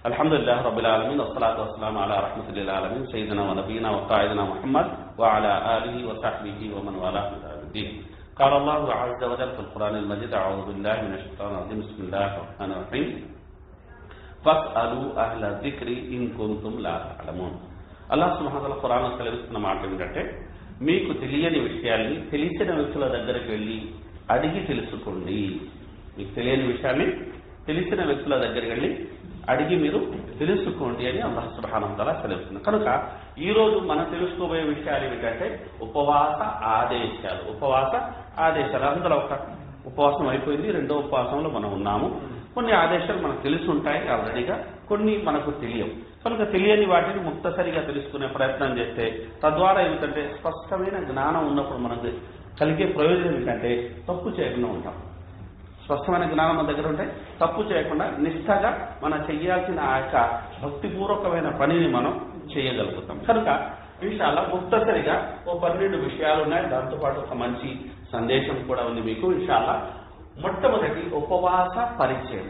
అల్హమ్దులిల్లాహి రబ్బిల్ ఆలమీన్ వస్సలాతు వస్సలాము అలా రహ్మతుల్ లిల్ ఆలమీన్ సయ్యిదినా వ నబీనా వ ఖాయిదినా ముహమ్మద్ వ అలా ఆలిహి వ సహ్బిహి వ మన్ వాలాహు ఇలా యౌమిద్దీన్. قال الله عز وجل في القرآن المجيد أعوذ بالله من الشيطان الرجيم بسم الله الرحمن الرحيم فاسألوا أهل الذكر إن كنتم لا تعلمون. అల్లాహ్ సుబ్హానహు వ తఆలా ఖురాన్లో సెలవిస్తున్న మాట ఏమిటంటే, మీకు తెలియని విషయాల్ని తెలిసిన వ్యక్తుల దగ్గరికి వెళ్ళి అడిగి తెలుసుకోండి. మీకు తెలియని విషయాన్ని తెలిసిన వ్యక్తుల దగ్గరికి వెళ్ళి అడిగి మీరు తెలుసుకోండి అని అల్లాహ్ సుబ్హానహు వ తఆలా సెలవిస్తున్నారు. కనుక ఈ రోజు మనం తెలుసుకోబోయే విషయాలు ఏమిటంటే ఉపవాస ఆదేశాలు. అందులో ఒక ఉపవాసం అయిపోయింది, రెండో ఉపవాసంలో మనం ఉన్నాము. కొన్ని ఆదేశాలు మనకు తెలిసి ఉంటాయి ఆల్రెడీగా, కొన్ని మనకు తెలియవు. కనుక తెలియని వాటిని ముక్తసరిగా తెలుసుకునే ప్రయత్నం చేస్తే తద్వారా ఏమిటంటే స్పష్టమైన జ్ఞానం ఉన్నప్పుడు మనకు కలిగే ప్రయోజనం ఏంటంటే తప్పు చేయకుండా ఉంటాం. స్పష్టమైన జ్ఞానం మన దగ్గర ఉంటే తప్పు చేయకుండా నిష్ఠగా మనం చేయాల్సిన ఆ యొక్క భక్తిపూర్వకమైన పనిని మనం చేయగలుగుతాం. కనుక ఇన్షాల్లా ముక్తసరిగా 12 విషయాలు ఉన్నాయి. దాంతోపాటు ఒక మంచి సందేశం కూడా ఉంది మీకు ఇన్షాల్లా. మొట్టమొదటి ఉపవాస పరిచయం.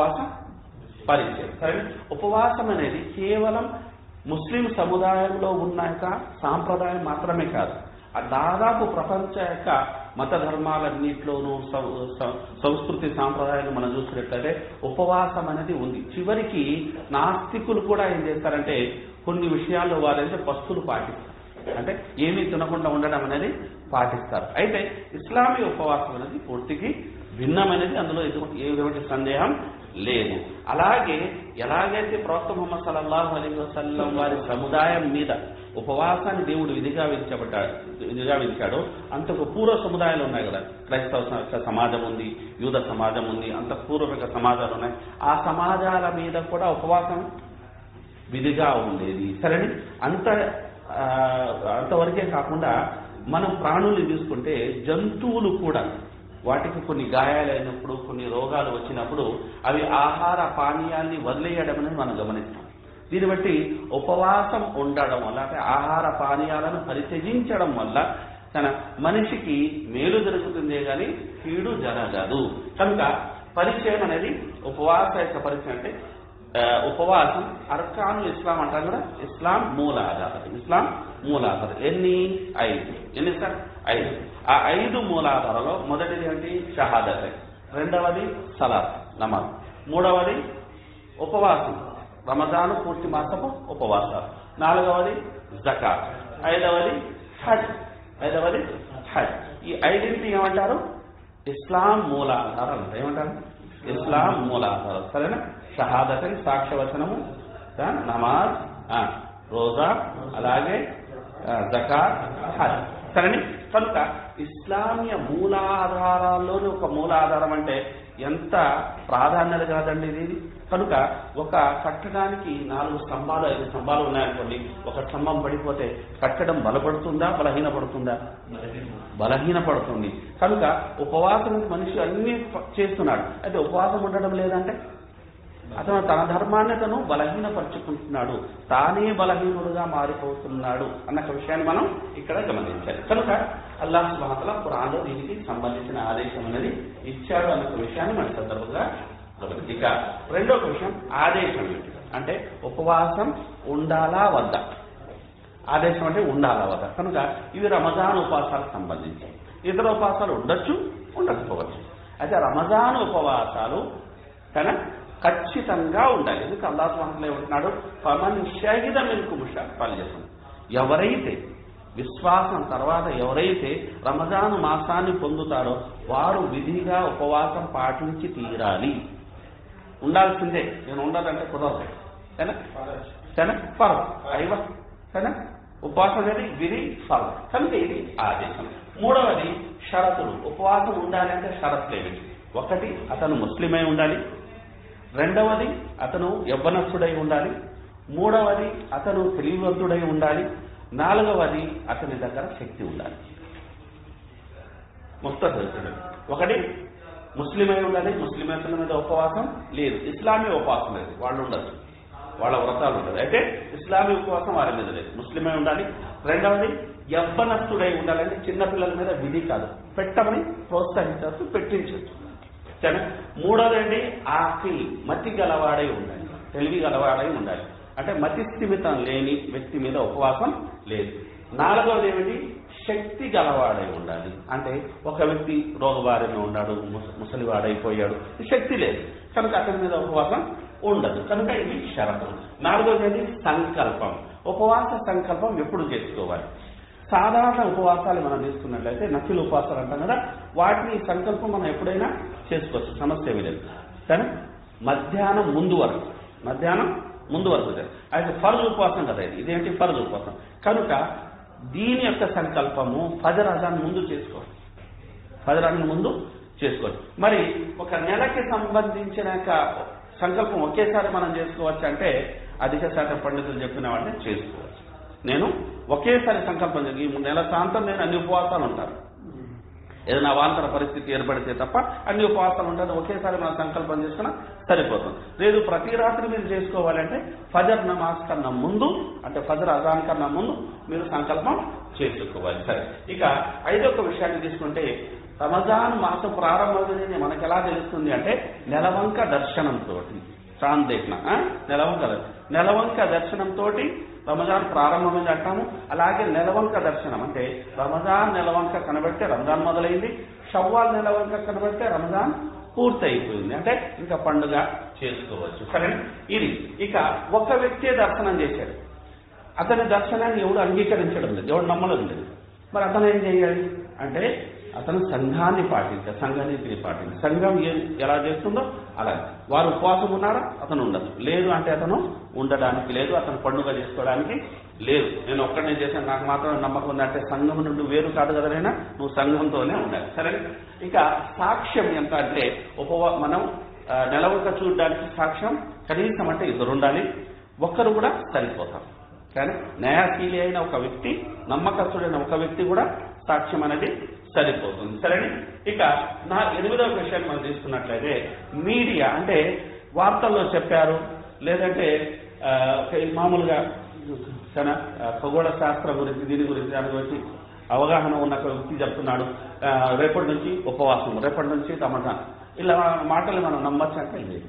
సరే, ఉపవాసం అనేది కేవలం ముస్లిం సముదాయంలో ఉన్న యొక్క సాంప్రదాయం మాత్రమే కాదు, దాదాపు ప్రపంచ యొక్క మత ధర్మాలన్నింటిలోనూ సంస్కృతి సాంప్రదాయాలు మనం చూసినట్లయితే ఉపవాసం అనేది ఉంది. చివరికి నాస్తికులు కూడా ఏం చేస్తారంటే కొన్ని విషయాల్లో వారైతే పస్తులు పాటిస్తారు, అంటే ఏమీ తినకుండా ఉండడం అనేది పాటిస్తారు. అయితే ఇస్లామీ ఉపవాసం అనేది పూర్తికి భిన్నమైనది, అందులో ఎటువంటి సందేహం లేదు. అలాగే ఎలాగైతే ప్రవక్త ముహమ్మద్ సల్లల్లాహు అలైహి వసల్లం వారి సముదాయం మీద ఉపవాసాన్ని దేవుడు విధిగా విధించాడో అంతకు పూర్వ సముదాయాలు ఉన్నాయి కదా, క్రైస్తవ సమాజం ఉంది, యూద సమాజం ఉంది, అంత పూర్వక సమాజాలు ఉన్నాయి. ఆ సమాజాల మీద కూడా ఉపవాసం విధిగా ఉండేది. సరేని అంతవరకే కాకుండా మనం ప్రాణుల్ని తీసుకుంటే జంతువులు కూడా వాటికి కొన్ని గాయాలైనప్పుడు, కొన్ని రోగాలు వచ్చినప్పుడు అవి ఆహార పానీయాల్ని వదిలేయడం అనేది మనం గమనిస్తాం. దీన్ని బట్టి ఉపవాసం ఉండడం వల్ల, అంటే ఆహార పానీయాలను పరిత్యజించడం వల్ల తన మనిషికి మేలు జరుగుతుందే కానీ కీడు జరగదు. కనుక పరిచయం అనేది ఉపవాస యొక్క పరిచయం అంటే ఉపవాసం అర్కానుల్ ఇస్లాం అంటాం కదా, ఇస్లాం మూలాధారం ఎన్ని? 5. సార్ 5. ఆ 5 మూలాధారాల్లో మొదటిది ఏంటి? షహాదత్. రెండవది సలాత్ నమాజ్. మూడవది ఉపవాసం, రమజాను పూర్తి మాసపు ఉపవాసాలు. 4వది జకాత్. 5వది హజ్. ఈ 5ని ఏమంటారు? ఇస్లాం మూలాధారాలు అంటారు. ఏమంటారు? ఇస్లాం మూలాధారాలు. సరేనా? షహాదత్ సాక్ష్యవచనము, నమాజ్, రోజా, అలాగే జకాత్, హజ్. సరేని? కనుక ఇస్లామీయ మూలాధారాల్లోని ఒక మూలాధారం అంటే ఎంత ప్రాధాన్యత కాదండి ఇది. కనుక ఒక కట్టడానికి 4 స్తంభాలు 5 స్తంభాలు ఉన్నాయనుకోండి, ఒక స్తంభం పడిపోతే కట్టడం బలపడుతుందా బలహీనపడుతుంది. కనుక ఉపవాసం మనిషి అన్ని చేస్తున్నాడు, అయితే ఉపవాసం ఉండడం లేదంటే అతను తన ధర్మాన్ని తను బలహీనపరుచుకుంటున్నాడు, తానే బలహీనుడుగా మారిపోతున్నాడు అన్న విషయాన్ని మనం ఇక్కడ గమనించాలి. కనుక అల్లాహ్ సుబ్హానహు వ తఆలా ఖురాన్లో దీనికి సంబంధించిన ఆదేశం అనేది ఇచ్చాడు అన్న విషయాన్ని మన సందర్భంగా గమనించాలి. ఇక రెండో విషయం ఆదేశం అంటే ఉపవాసం ఉండాలా వద్దా? ఆదేశం అంటే ఉండాలా వద్దా? కనుక ఇది రమజాన్ ఉపవాసాలకు సంబంధించి. ఇతర ఉపవాసాలు ఉండొచ్చు, ఉండకపోవచ్చు. అయితే రమజాన్ ఉపవాసాలు ఖచ్చితంగా ఉండాలి. ఎందుకు అల్లాహ్ సుబ్హానహు వ తఆలా ఏమంటున్నాడు? ఫమన్ షహిద మిన్కుమ్ షహ్ర ఫల్యసుమ్. ఎవరైతే విశ్వాసం తర్వాత ఎవరైతే రమజాను మాసాన్ని పొందుతారో వారు విధిగా ఉపవాసం పాటించి తీరాలి. ఉండాల్సిందే. నేను ఉండాలంటే కుదరదు. ఉపవాసం అనేది విధి ఫలం. కనుక ఇది ఆదేశం. మూడవది షరతులు. ఉపవాసం ఉండాలి అంటే షరతులు ఏమిటి? 1 అతను ముస్లిమై ఉండాలి. 2వది అతను యవ్వనస్తుడై ఉండాలి. 3వది అతను తెలివివంతుడై ఉండాలి. 4వది అతని దగ్గర శక్తి ఉండాలి. ముస్తహజుడు 1 ముస్లిమై ఉండాలి. ముస్లిమేతల మీద ఉపవాసం లేదు, ఇస్లామీ ఉపవాసం లేదు, వాళ్ళు ఉండదు, వాళ్ళ వ్రతాలు ఉండదు. అయితే ఇస్లామీ ఉపవాసం వారి మీద లేదు, ముస్లిమై ఉండాలి. 2వది యవ్వనస్తుడై ఉండాలంటే చిన్నపిల్లల మీద విధి కాదు, పెట్టమని ప్రోత్సహించవచ్చు, పెట్టించవచ్చు. 3వదండి ఆఖిల్, మతి గలవాడై ఉండాలి. తెలివి గలవాడై ఉండాలి. అంటే మతి స్థిమితం లేని వ్యక్తి మీద ఉపవాసం లేదు. నాలుగవది ఏమిటి? శక్తి గలవాడై ఉండాలి. అంటే ఒక వ్యక్తి రోగబారిన ఉన్నాడు, ముసలివాడైపోయాడు, శక్తి లేదు కనుక అతని మీద ఉపవాసం ఉండదు కనుక ఇది షరతు. నాలుగవది సంకల్పం. ఉపవాస సంకల్పం ఎప్పుడు చేసుకోవాలి? సాధారణ ఉపవాసాలు మనం తీసుకున్నట్లయితే నఫిల్ ఉపవాసాలు అంటాం కదా, వాటిని సంకల్పం మనం ఎప్పుడైనా చేసుకోవచ్చు, సమస్య ఏమీ లేదు. కానీ మధ్యాహ్నం ముందు వరకు అయితే ఫర్జ్ ఉపవాసం కదా ఇదేంటి ఫర్జ్ ఉపవాసం కనుక దీని యొక్క సంకల్పము ఫజర్ అజాన్ ముందు చేసుకోవాలి. ఫజర్ అజాన్ ముందు చేసుకోవాలి. మరి ఒక నెలకి సంబంధించిన సంకల్పం ఒకేసారి మనం చేసుకోవచ్చు అంటే అధిక శాతం పండితులు చెప్పిన వాటిని చేసుకోవచ్చు. నేను ఒకేసారి సంకల్పం ఈ నెల శాంతం నేను అన్ని ఉపవాసాలు ఉంటాను, ఏదైనా అవాంతర పరిస్థితి ఏర్పడితే తప్ప అన్ని ఉపవాసాలు ఉంటాను, ఒకేసారి మనం సంకల్పం చేసుకున్నా సరిపోతుంది. లేదు ప్రతి రాత్రి మీరు చేసుకోవాలంటే ఫజర్ నమాజ్ కన్నా ముందు అంటే ఫజర్ అజాన్ కన్నా ముందు మీరు సంకల్పం చేసుకోవాలి. సరే, ఇక ఐదొక విషయాన్ని తీసుకుంటే రమజాన్ మాసం ప్రారంభమైంది మనకు ఎలా తెలుస్తుంది అంటే నెలవంక దర్శనంతో. చాంద్ దేఖ్నా నెలవంక దర్శనంతో రమజాన్ ప్రారంభమైంది అంటాము. అలాగే నెలవంక దర్శనం అంటే రమజాన్ నెలవంక కనబడితే రంజాన్ మొదలైంది, షవ్వాల్ నెలవంక కనబడితే రంజాన్ పూర్తి అయిపోయింది, అంటే ఇంకా పండుగ చేసుకోవచ్చు. సరే, ఇది ఇక ఒక వ్యక్తే దర్శనం చేశాడు, అతని దర్శనాన్ని ఎవడు అంగీకరించడం లేదు, ఎవడు నమ్మడం లేదు. మరి అతను ఏం చేయాలి అంటే అతను సంఘాన్ని పాటించాలి, సంఘనీతిని పాటించాలి. సంఘం ఎలా చేస్తుందో అలా. వారు ఉపవాసం ఉన్నారా? అతను ఉండదు. లేదు అంటే అతను ఉండడానికి లేదు, అతను పండుగ చేసుకోవడానికి లేదు. నేను ఒక్కడనే చేశాను నాకు మాత్రం నమ్మకం ఉందంటే సంఘం నుండి వేరు కాదు కదనైనా, నువ్వు సంఘంతోనే ఉండాలి. సరే, ఇక సాక్ష్యం ఎంత అంటే మనం నెలవంక చూడడానికి సాక్ష్యం కనీసం అంటే ఇద్దరు ఉండాలి, ఒక్కరు కూడా సరిపోతారు. కానీ న్యాయశీలి అయిన ఒక వ్యక్తి, నమ్మకస్తుడైన ఒక వ్యక్తి కూడా సాక్ష్యం అనేది సరిపోతుంది. సరే, ఇక నా 8వ విషయాన్ని మనం తీసుకున్నట్లయితే మీడియా అంటే వార్తల్లో చెప్పారు, లేదంటే మామూలుగా ఖగోళ శాస్త్రం గురించి దీని గురించి దాని గురించి అవగాహన ఉన్న వ్యక్తి చెప్తున్నాడు రేపటి నుంచి ఉపవాసం, రేపటి నుంచి రమజాన్, ఇలా మాటలు మనం నమ్మచ్చు అంటే లేదు.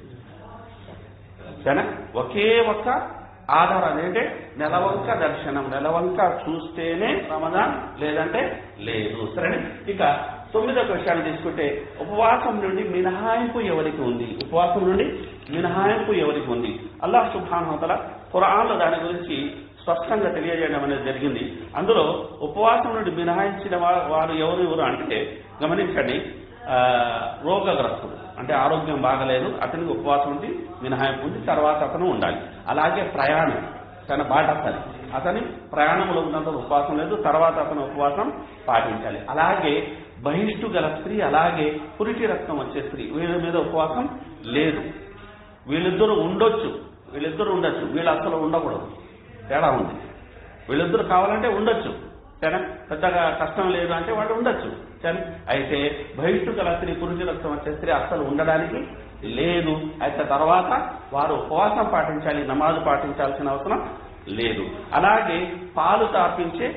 సరేనా? ఒకే ఒక్క ఆధారం ఏంటంటే నెలవంక దర్శనం, నెలవంక చూస్తేనే రమజాన్ లేదంటే లేదు. సరే, ఇక 9వ విషయాన్ని తీసుకుంటే ఉపవాసం నుండి మినహాయింపు ఎవరికి ఉంది? ఉపవాసం నుండి మినహాయింపు ఎవరికి ఉంది? అల్లాహ్ సుబ్హానహు వ తఆలా ఖురాన్లో దాని గురించి స్పష్టంగా తెలియజేయడం అనేది జరిగింది. అందులో ఉపవాసం నుండి మినహాయించిన వారు ఎవరు అంటే గమనించండి, రోగగ్రస్తుడు అంటే ఆరోగ్యం బాగలేదు అతనికి ఉపవాసం ఉండి మినహాయింపు ఉంది, తర్వాత అతను ఉండాలి. అలాగే ప్రయాణం తన బాటసారి అతని ప్రయాణంలో ఉన్నంత ఉపవాసం లేదు, తర్వాత అతను ఉపవాసం పాటించాలి. అలాగే బహిష్టు గల స్త్రీ, అలాగే పురిటి రక్తం వచ్చే స్త్రీ, వీళ్ళ మీద ఉపవాసం లేదు. వీళ్ళిద్దరూ ఉండొచ్చు, వీళ్ళు అసలు ఉండకూడదు, తేడా ఉంది. వీళ్ళిద్దరు కావాలంటే ఉండొచ్చు, సరే, పెద్దగా కష్టం లేదు అంటే వాళ్ళు ఉండొచ్చు. సరే, అయితే బహిష్టు గల స్త్రీ, పురుష రక్తం వచ్చే స్త్రీ అస్సలు ఉండడానికి లేదు. అయితే తర్వాత వారు ఉపవాసం పాటించాలి, నమాజు పాటించాల్సిన అవసరం లేదు. అలాగే పాలు తాపించే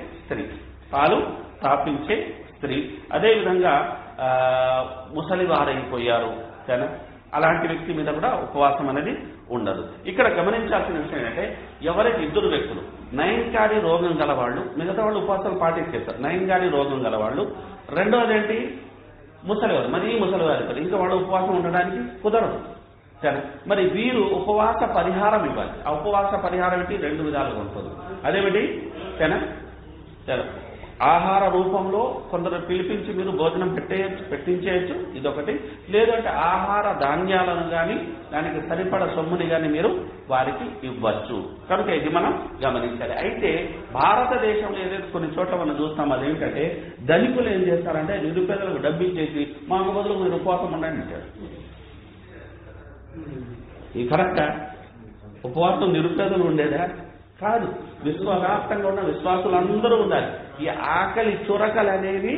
స్త్రీ, అదేవిధంగా ముసలివారైపోయారు, సరే, అలాంటి వ్యక్తి మీద కూడా ఉపవాసం అనేది ఉండదు. ఇక్కడ గమనించాల్సిన విషయం ఏంటంటే ఎవరైతే ఇద్దరు వ్యక్తులు నయంకారి రోగం గలవాళ్ళు, మిగతా వాళ్ళు ఉపవాసాలు పాటించేస్తారు, నయంకారి రోగం గలవాళ్ళు. రెండవది ఏంటి? ముసలివారు, మరీ ముసలివారు, ఇంకా వాళ్ళు ఉపవాసం ఉండడానికి కుదరదు. సరే, మరి వీరు ఉపవాస పరిహారం ఇవ్వాలి. ఆ ఉపవాస పరిహారం ఏంటి? 2 విధాలుగా ఉంటుంది. అదేమిటి? సరే, ఆహార రూపంలో కొందరు పిలిపించి మీరు భోజనం పెట్టించేయచ్చు, ఇదొకటి. లేదంటే ఆహార ధాన్యాలను కానీ దానికి సరిపడ సొమ్ముని కానీ మీరు వారికి ఇవ్వచ్చు. కనుక ఇది మనం గమనించాలి. అయితే భారతదేశంలో ఏదైతే కొన్ని చోట్ల మనం చూస్తాం, అదేంటంటే ధనికులు ఏం చేస్తారంటే నిరుపేదలకు డబ్బిచ్చేసి మాకు బదులు మీరు ఉపవాసం ఉండండి అంటారు. ఈ కరెక్టా? ఉపవాసం నిరుపేదలు ఉండేదా? కాదు, విశ్వవ్యాప్తంగా ఉన్న విశ్వాసులందరూ ఉండాలి. ఈ ఆకలి చురకలు అనేవి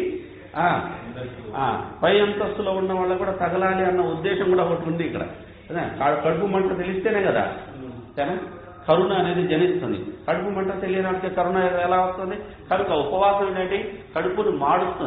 పై అంతస్తులో ఉన్న వాళ్ళకు కూడా తగలాలి అన్న ఉద్దేశం కూడా ఒకటి ఉంది ఇక్కడ. కడుపు మంట తెలిస్తేనే కదా కరుణ అనేది జనిస్తుంది. కడుపు మంట తెలియడానికి కరుణ ఎలా వస్తుంది? కనుక ఉపవాసం ఏంటంటే కడుపును మాడుస్తుంది.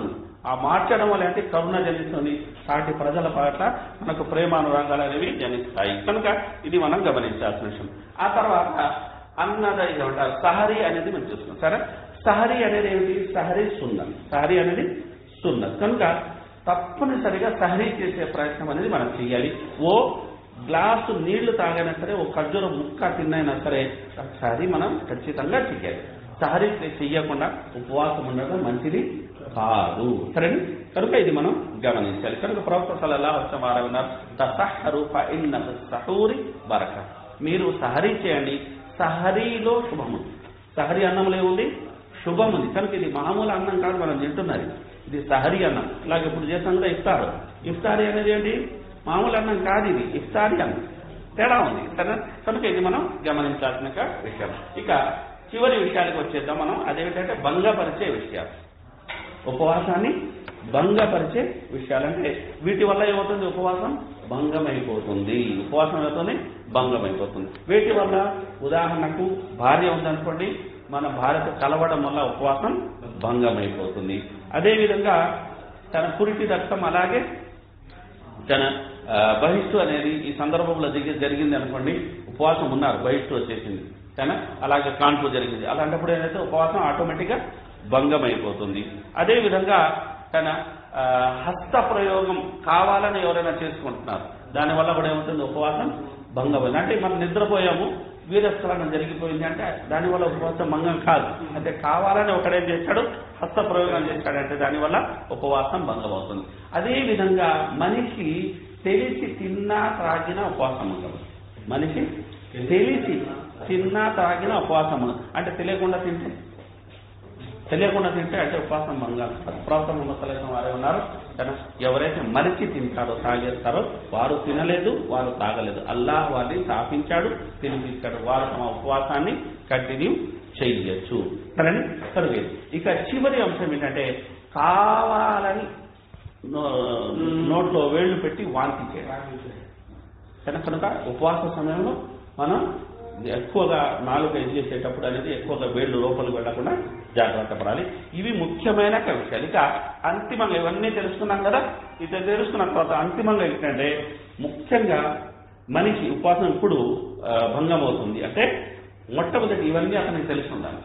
ఆ మార్చడం వల్ల అంటే కరుణ జనిస్తుంది, సాటి ప్రజల పట్ల మనకు ప్రేమానురాగాలు అనేవి జనిస్తాయి. కనుక ఇది మనం గమనించాల్సిన విషయం. ఆ తర్వాత అన్నది ఏమంటారు, సహరీ అనేది మనం చూస్తున్నాం. సరే, సహరీ అనేది ఏమిటి? సహరీ సున్నత్. సహరీ అనేది సున్నత్. కనుక తప్పనిసరిగా సహరీ చేసే ప్రయత్నం అనేది మనం చేయాలి. ఓ గ్లాసు నీళ్లు తాగైనా సరే, ఓ ఖర్జూర ముక్క తిన్నైనా సరే సహరీ మనం ఖచ్చితంగా చేయాలి. సహరీ చెయ్యకుండా ఉపవాసం ఉండడం మంచిది కాదు. సరేనా? కనుక ఇది మనం గమనించాలి. కనుక ప్రవక్త సల్లల్లాహు అలైహి వసల్లం అన్నారు, తసహరు ఫఇన్న ఫిస్సహూరి బరక. మీరు సహరీ చేయండి, సహరీలో శుభము. సహరీ అన్నంలో ఏముంది? శుభం ఉంది. కనుక ఇది మామూలు అన్నం కాదు మనం తింటున్నది, ఇది సహరీ అన్నం. ఇలాగ ఇప్పుడు చేస్తాం కదా ఇఫ్తారు. ఇఫ్తారీ అనేది ఏంటి? మామూలు అన్నం కాదు, ఇది ఇఫ్తారీ అన్నం. తేడా ఉంది. కనుక ఇది మనం గమనించాల్సిన విషయం. ఇక చివరి విషయానికి వచ్చేద్దాం మనం. అదేమిటంటే భంగపరిచే విషయాలు. ఉపవాసాన్ని భంగపరిచే విషయాలంటే వీటి వల్ల ఏమవుతుంది? ఉపవాసం భంగమైపోతుంది. ఉపవాసం అవుతుంది భంగమైపోతుంది. వీటి వల్ల ఉదాహరణకు భార్య ఉందనుకోండి, మన భార్యతో కలవడం వల్ల ఉపవాసం భంగమైపోతుంది. అదేవిధంగా తన పురిటి రక్తం, అలాగే తన బహిష్టు అనేది ఈ సందర్భంలో జరిగింది అనుకోండి, ఉపవాసం ఉన్నారు, బహిష్టు వచ్చేసింది, కానీ అలాగే కాన్పు జరిగింది. అలాంటప్పుడు ఏంటంటే ఉపవాసం ఆటోమేటిక్గా భంగమైపోతుంది. అదేవిధంగా తన హస్త ప్రయోగం కావాలని ఎవరైనా చేసుకుంటున్నారు, దానివల్ల కూడా ఏమవుతుంది? ఉపవాసం భంగమైంది. అంటే మనం నిద్రపోయాము, వీరస్ఖలనం జరిగిపోయింది అంటే దానివల్ల ఉపవాసం భంగం కాదు. అంటే కావాలని ఒకడేం చేశాడు? హస్త ప్రయోగం చేశాడంటే దానివల్ల ఉపవాసం భంగం అవుతుంది. అదేవిధంగా మనిషి తెలిసి తిన్నా తాగిన ఉపవాసం ఉండదు. మనిషి తెలిసి తిన్నా తాగిన ఉపవాసం ఉండదు. అంటే తెలియకుండా తింటే అంటే ఉపవాసం భంగం. ప్రవక్త ముహమ్మద్ సల్లల్లాహు అలైహి వసల్లం వారే ఉన్నారు, ఎవరైతే మరిచి తింటారో తాగేస్తారో వారు తినలేదు, వారు తాగలేదు. అల్లాహ్ వారిని స్థాపించాడు, తినిపించాడు. వారు తమ ఉపవాసాన్ని కంటిన్యూ చేయొచ్చు. సరే, ఇక చివరి అంశం ఏంటంటే కావాలని నోట్లో వేళ్లు పెట్టి వాంతి చేయడం. కనుక ఉపవాస సమయంలో మనం ఎక్కువగా నాలుక చేసేటప్పుడు అనేది ఎక్కువగా వేళ్లు లోపలికి వెళ్లకుండా జాగ్రత్త పడాలి. ఇవి ముఖ్యమైన విషయాలు. ఇక అంతిమంగా ఇవన్నీ తెలుసుకున్నాం కదా. ఇది తెలుసుకున్న తర్వాత అంతిమంగా ఏంటంటే ముఖ్యంగా మనిషి ఉపవాసం ఇప్పుడు భంగం అవుతుంది అంటే మొట్టమొదటి ఇవన్నీ అతనికి తెలిసి ఉండాలి.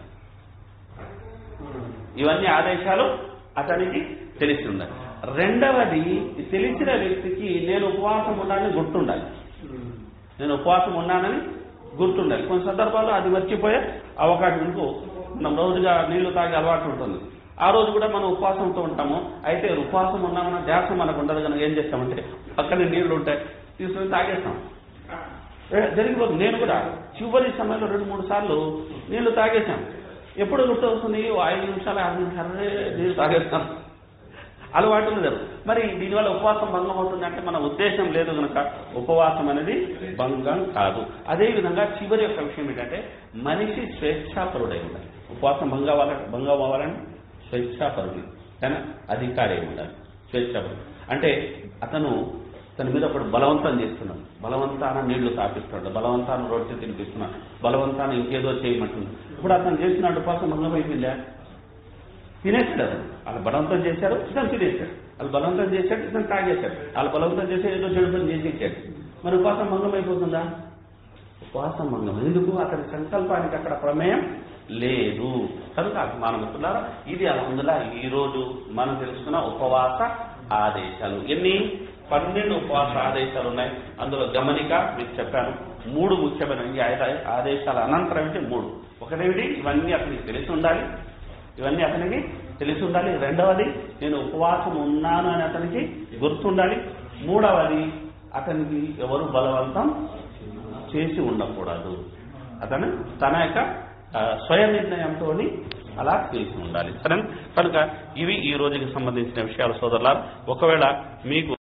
ఇవన్నీ ఆదేశాలు అతనికి తెలిసి ఉండాలి. రెండవది, తెలిసిన వ్యక్తికి నేను ఉపవాసం ఉన్నానని గుర్తుండాలి. నేను ఉపవాసం ఉన్నానని గుర్తుండాలి. కొన్ని సందర్భాల్లో అది మర్చిపోయే అవకాశం. ఇంకో మనం రోజుగా నీళ్లు తాగే అలవాటు ఉంటుంది, ఆ రోజు కూడా మనం ఉపవాసంతో ఉంటాము. అయితే ఉపవాసం ఉన్నామన్న ధ్యాస మనకు ఉండదు కనుక ఏం చేస్తామంటే పక్కనే నీళ్లు ఉంటాయి, తీసుకొని తాగేస్తాం. జరిగిపోతుంది. నేను కూడా చివరి సమయంలో 2-3 సార్లు నీళ్లు తాగేశాను. ఎప్పుడు గుర్తు వస్తుంది? 5 నిమిషాలు 6 నిమిషాలు నీళ్లు తాగేస్తాం. అలవాటు లేదు. మరి దీనివల్ల ఉపవాసం భంగం అవుతుంది అంటే మన ఉద్దేశం లేదు కనుక ఉపవాసం అనేది భంగం కాదు. అదేవిధంగా చివరి యొక్క విషయం ఏంటంటే మనిషి స్వేచ్ఛాపరుడై ఉండాలి. ఉపవాసం భంగం అవ్వాలని స్వేచ్ఛాపరుడు, కానీ అధికారి ఉండాలి. స్వేచ్ఛాపరుడు అంటే అతను తన మీద ఒకటి బలవంతం చేస్తున్నాడు, బలవంతాన నీళ్లు తాపిస్తున్నాడు, బలవంతాన రొట్టె తినిపిస్తున్నాడు, బలవంతాన ఇంకేదో చేయమంటున్నాడు. ఇప్పుడు అతను చేసినట్టు ఉపవాసం భంగం అయిపోయిందా? తినేసాడు. వాళ్ళు బలవంతం చేశారు, ఇతను తినేశాడు. వాళ్ళు బలవంతం చేశాడు, ఇతను తాగేశాడు. వాళ్ళు బలవంతం చేశాడు, ఏదో చెడు పని చేసేసాడు. మరి ఉపవాసం భంగం అయిపోతుందా? ఉపవాసం భంగం. ఎందుకు? అతని సంకల్పానికి అక్కడ ప్రమేయం లేదు. కనుక అభిమానమిత్రులారా, ఇది అల్హమ్దులిల్లాహ్ ఈరోజు మనం తెలుసుకున్న ఉపవాస ఆదేశాలు. ఎన్ని? 12 ఉపవాస ఆదేశాలు ఉన్నాయి. అందులో గమనిక మీకు చెప్పాను 3 ముఖ్యమైన ఈ ఆదేశాల అనంతరం అంటే 3. ఒకటేమిటి? ఇవన్నీ అతనికి తెలిసి ఉండాలి. రెండవది, నేను ఉపవాసం ఉన్నాను అని అతనికి గుర్తుండాలి. మూడవది, అతనికి ఎవరు బలవంతం చేసి ఉండకూడదు. అతను తన యొక్క స్వయం నిర్ణయంతో అలా చేసి ఉండాలి. సరే, కనుక ఇవి ఈ రోజుకి సంబంధించిన విషయాలు సోదరులారా. ఒకవేళ మీకు